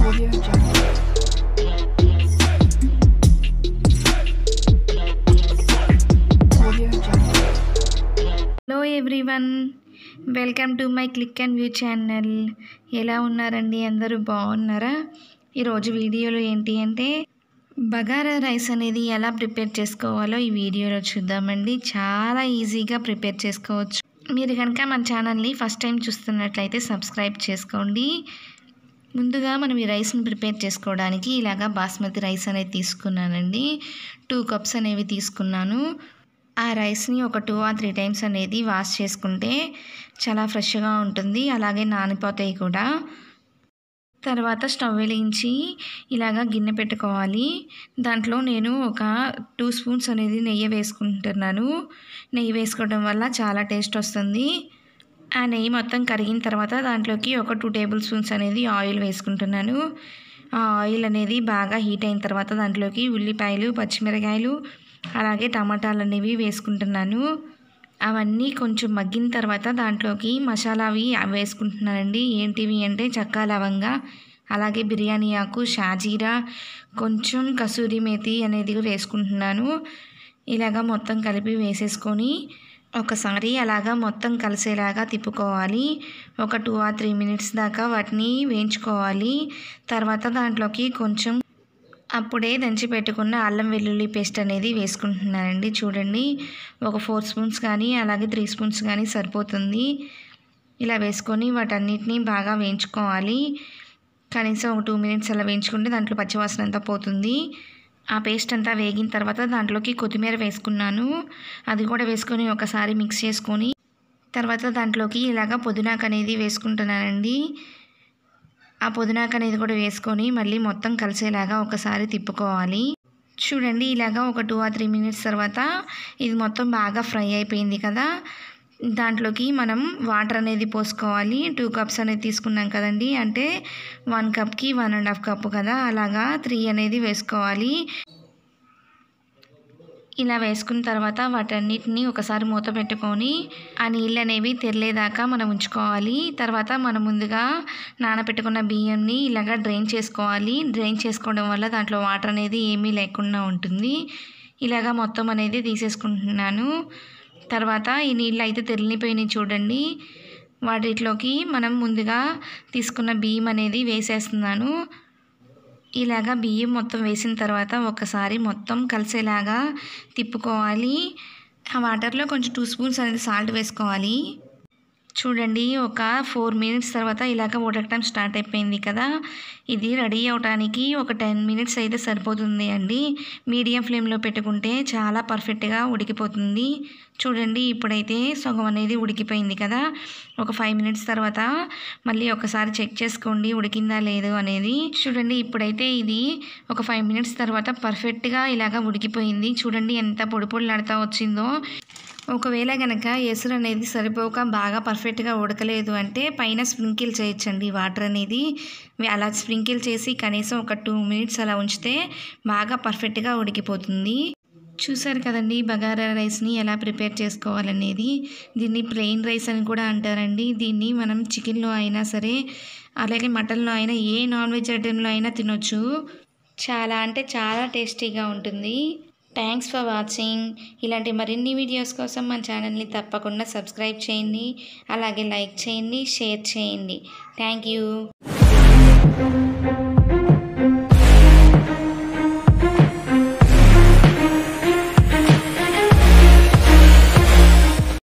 Audio Jungle. Audio Jungle. Hello everyone, welcome to my click and view channel. ఎలా ఉన్నారండి? అందరూ బాగున్నారా? ఈరోజు వీడియోలో ఏంటి అంటే బగారా రైస్ అనేది ఎలా ప్రిపేర్ చేసుకోవాలో ఈ వీడియోలో చూద్దామండి. చాలా ఈజీగా ప్రిపేర్ చేసుకోవచ్చు. మీరు కనుక మన ఛానల్ని ఫస్ట్ టైం చూస్తున్నట్లయితే సబ్స్క్రైబ్ చేసుకోండి. ముందుగా మనం ఈ రైస్ని ప్రిపేర్ చేసుకోవడానికి ఇలాగా బాస్మతి రైస్ అనేది తీసుకున్నానండి. 2 కప్స్ అనేవి తీసుకున్నాను. ఆ రైస్ని ఒక 2 or 3 టైమ్స్ అనేది వాష్ చేసుకుంటే చాలా ఫ్రెష్గా ఉంటుంది, అలాగే నానిపోతాయి కూడా. తర్వాత స్టవ్ వెలిగించి ఇలాగా గిన్నె పెట్టుకోవాలి. దాంట్లో నేను ఒక 2 స్పూన్స్ అనేది నెయ్యి వేసుకుంటున్నాను. నెయ్యి వేసుకోవడం వల్ల చాలా టేస్ట్ వస్తుంది. ఆ నెయ్యి మొత్తం కరిగిన తర్వాత దాంట్లోకి ఒక 2 టేబుల్ స్పూన్స్ అనేది ఆయిల్ వేసుకుంటున్నాను. ఆ ఆయిల్ అనేది బాగా హీట్ అయిన తర్వాత దాంట్లోకి ఉల్లిపాయలు, పచ్చిమిరకాయలు, అలాగే టమాటాలు అనేవి వేసుకుంటున్నాను. అవన్నీ కొంచెం మగ్గిన తర్వాత దాంట్లోకి మసాలావి వేసుకుంటున్నానండి. ఏంటివి అంటే చెక్క, లవంగా, అలాగే బిర్యానీ ఆకు, షాజీరా, కొంచెం కసూరి మేతి అనేది వేసుకుంటున్నాను. ఇలాగా మొత్తం కలిపి వేసేసుకొని ఒకసారి అలాగా మొత్తం కలిసేలాగా తిప్పుకోవాలి. ఒక 2 or 3 మినిట్స్ దాకా వాటిని వేయించుకోవాలి. తర్వాత దాంట్లోకి కొంచెం అప్పుడే దంచి పెట్టుకున్న అల్లం వెల్లుల్లి పేస్ట్ అనేది వేసుకుంటున్నానండి. చూడండి, ఒక 4 స్పూన్స్ కానీ అలాగే 3 స్పూన్స్ కానీ సరిపోతుంది. ఇలా వేసుకొని వాటన్నిటిని బాగా వేయించుకోవాలి. కనీసం ఒక 2 మినిట్స్ అలా వేయించుకుంటే దాంట్లో పచ్చివాసన అంతా పోతుంది. ఆ పేస్ట్ అంతా వేగిన తర్వాత దాంట్లోకి కొత్తిమీర వేసుకున్నాను. అది కూడా వేసుకొని ఒకసారి మిక్స్ చేసుకొని తర్వాత దాంట్లోకి ఇలాగ పుదీనాకు అనేది వేసుకుంటున్నానండి. ఆ పుదీనాకు అనేది కూడా వేసుకొని మళ్ళీ మొత్తం కలిసేలాగా ఒకసారి తిప్పుకోవాలి. చూడండి, ఇలాగా ఒక 2 or 3 మినిట్స్ తర్వాత ఇది మొత్తం బాగా ఫ్రై అయిపోయింది కదా. దాంట్లోకి మనం వాటర్ అనేది పోసుకోవాలి. 2 కప్స్ అనేది తీసుకున్నాం కదండి, అంటే 1 కప్కి 1.5 కప్పు కదా, అలాగా 3 అనేది వేసుకోవాలి. ఇలా వేసుకున్న తర్వాత వాటన్నిటిని ఒకసారి మూత పెట్టుకొని ఆ నీళ్ళు అనేవి తెరలేదాకా మనం ఉంచుకోవాలి. తర్వాత మనం ముందుగా నానబెట్టుకున్న బియ్యంని ఇలాగా డ్రైన్ చేసుకోవాలి. డ్రైన్ చేసుకోవడం వల్ల దాంట్లో వాటర్ అనేది ఏమీ లేకుండా ఉంటుంది. ఇలాగా మొత్తం అనేది తీసేసుకుంటున్నాను. తర్వాత ఈ నీళ్ళు అయితే తెరిలిపోయినాయి చూడండి. వాటిలోకి మనం ముందుగా తీసుకున్న బియ్యం అనేది వేసేస్తున్నాను. ఇలాగా బియ్యం మొత్తం వేసిన తర్వాత ఒకసారి మొత్తం కలిసేలాగా తిప్పుకోవాలి. ఆ వాటర్లో కొంచెం 2 స్పూన్స్ అనేది సాల్ట్ వేసుకోవాలి. చూడండి, ఒక 4 మినిట్స్ తర్వాత ఇలాగ ఉడకటం స్టార్ట్ అయిపోయింది కదా. ఇది రెడీ అవడానికి ఒక 10 మినిట్స్ అయితే సరిపోతుంది అండి. మీడియం ఫ్లేమ్లో పెట్టుకుంటే చాలా పర్ఫెక్ట్గా ఉడికిపోతుంది. చూడండి, ఇప్పుడైతే సగం అనేది ఉడికిపోయింది కదా. ఒక 5 మినిట్స్ తర్వాత మళ్ళీ ఒకసారి చెక్ చేసుకోండి ఉడికిందా లేదు అనేది. చూడండి, ఇప్పుడైతే ఇది ఒక 5 మినిట్స్ తర్వాత పర్ఫెక్ట్గా ఇలాగ ఉడికిపోయింది. చూడండి ఎంత పొడి పొడిలాడుతూ వచ్చిందో. ఒకవేళ కనుక ఎసురు అనేది సరిపోక బాగా పర్ఫెక్ట్గా ఉడకలేదు అంటే పైన స్ప్రింకిల్ చేయొచ్చండి వాటర్ అనేది. అలా స్ప్రింకిల్ చేసి కనీసం ఒక 2 మినిట్స్ అలా ఉంచితే బాగా పర్ఫెక్ట్గా ఉడికిపోతుంది. చూసారు కదండి బగారా రైస్ని ఎలా ప్రిపేర్ చేసుకోవాలనేది. దీన్ని ప్లెయిన్ రైస్ అని కూడా అంటారండి. దీన్ని మనం చికెన్లో అయినా సరే, అలాగే మటన్లో అయినా, ఏ నాన్ వెజ్ ఐటెంలో అయినా తినొచ్చు. చాలా అంటే చాలా టేస్టీగా ఉంటుంది. Thanks for watching. ఇలాంటి మరిన్ని వీడియోస్ కోసం మన ఛానల్ని తప్పకుండా సబ్స్క్రైబ్ చేయండి, అలాగే లైక్ చేయండి, షేర్ చేయండి. Thank you.